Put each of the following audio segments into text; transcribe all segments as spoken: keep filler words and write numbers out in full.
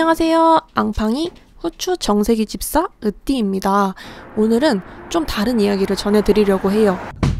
안녕하세요. 앙팡이 후추 정세기 집사 으띠입니다. 오늘은 좀 다른 이야기를 전해드리려고 해요.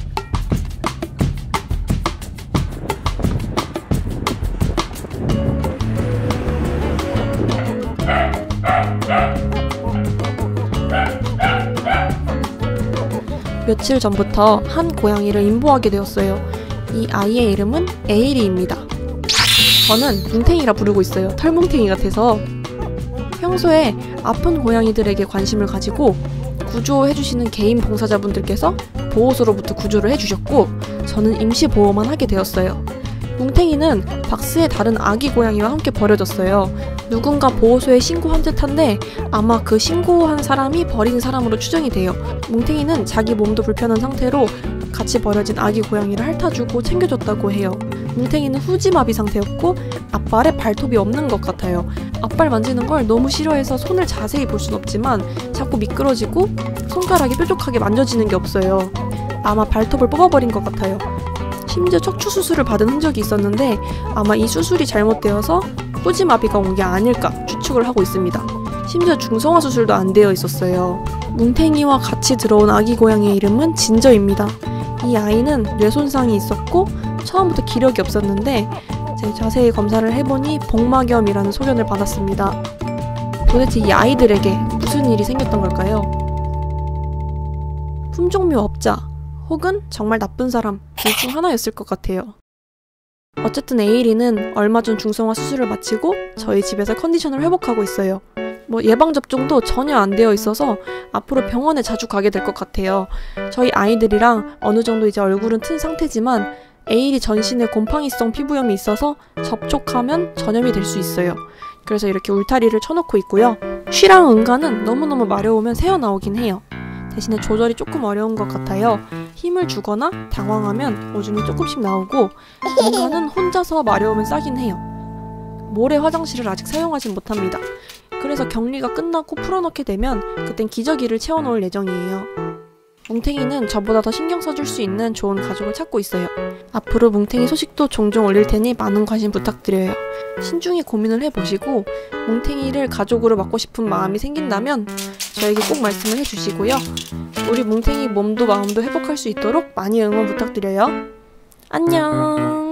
며칠 전부터 한 고양이를 임보하게 되었어요. 이 아이의 이름은 에이리입니다. 저는 뭉탱이라 부르고 있어요. 털뭉탱이 같아서. 평소에 아픈 고양이들에게 관심을 가지고 구조해주시는 개인 봉사자분들께서 보호소로부터 구조를 해주셨고 저는 임시보호만 하게 되었어요. 뭉탱이는 박스에 다른 아기 고양이와 함께 버려졌어요. 누군가 보호소에 신고한 듯한데 아마 그 신고한 사람이 버린 사람으로 추정이 돼요. 뭉탱이는 자기 몸도 불편한 상태로 같이 버려진 아기 고양이를 핥아주고 챙겨줬다고 해요. 뭉탱이는 후지마비 상태였고 앞발에 발톱이 없는 것 같아요. 앞발 만지는 걸 너무 싫어해서 손을 자세히 볼 순 없지만 자꾸 미끄러지고 손가락이 뾰족하게 만져지는 게 없어요. 아마 발톱을 뽑아버린 것 같아요. 심지어 척추 수술을 받은 흔적이 있었는데 아마 이 수술이 잘못되어서 후지마비가 온 게 아닐까 추측을 하고 있습니다. 심지어 중성화 수술도 안 되어 있었어요. 뭉탱이와 같이 들어온 아기 고양이의 이름은 진저입니다. 이 아이는 뇌손상이 있었고 처음부터 기력이 없었는데 이제 자세히 검사를 해보니 복막염이라는 소견을 받았습니다. 도대체 이 아이들에게 무슨 일이 생겼던 걸까요? 품종묘업자 혹은 정말 나쁜 사람 둘 중 하나였을 것 같아요. 어쨌든 에이리는 얼마 전 중성화 수술을 마치고 저희 집에서 컨디션을 회복하고 있어요. 뭐 예방접종도 전혀 안 되어 있어서 앞으로 병원에 자주 가게 될 것 같아요. 저희 아이들이랑 어느 정도 이제 얼굴은 튼 상태지만 에이리 전신에 곰팡이성 피부염이 있어서 접촉하면 전염이 될 수 있어요. 그래서 이렇게 울타리를 쳐놓고 있고요. 쉬랑 응가는 너무너무 마려우면 새어나오긴 해요. 대신에 조절이 조금 어려운 것 같아요. 힘을 주거나 당황하면 오줌이 조금씩 나오고 응가는 혼자서 마려우면 싸긴 해요. 모래 화장실을 아직 사용하진 못합니다. 그래서 격리가 끝나고 풀어놓게 되면 그땐 기저귀를 채워놓을 예정이에요. 뭉탱이는 저보다 더 신경 써줄 수 있는 좋은 가족을 찾고 있어요. 앞으로 뭉탱이 소식도 종종 올릴 테니 많은 관심 부탁드려요. 신중히 고민을 해보시고 뭉탱이를 가족으로 맡고 싶은 마음이 생긴다면 저에게 꼭 말씀을 해주시고요. 우리 뭉탱이 몸도 마음도 회복할 수 있도록 많이 응원 부탁드려요. 안녕.